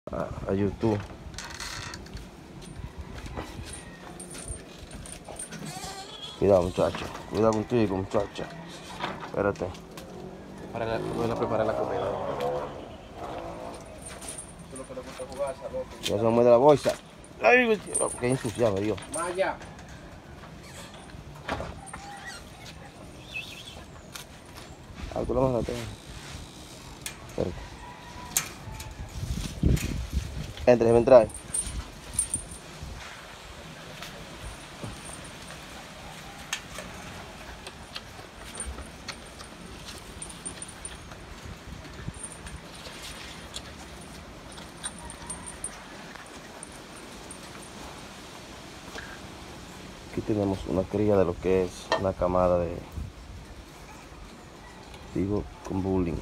a YouTube. Cuidado, muchacho. Cuidado contigo, muchacha. Espérate. Voy a preparar la comida. Ya se me mueve la bolsa. Ay, qué ensuciado, Dios. Maya. Ah, tú lo vas a hacer. Espérate. Entre, déjame entrar. Aquí tenemos una cría de lo que es una camada de digo con bullying.